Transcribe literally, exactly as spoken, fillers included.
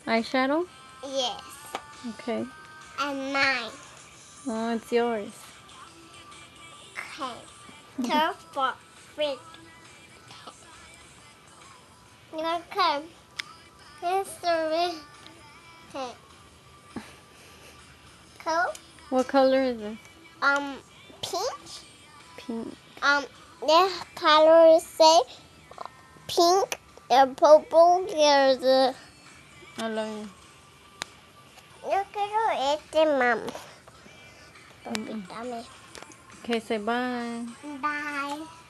Eyeshadow? Yes. Okay. And mine. Oh, it's yours. Okay. Turn for fruit. Okay. Here's the ring. Okay. Cool. What color is this? Um, pink. Pink. Um, the colors say pink and purple. There's a. I love you. Yo quiero este, mam. Mm-mm. Dame. Okay, say bye. Bye.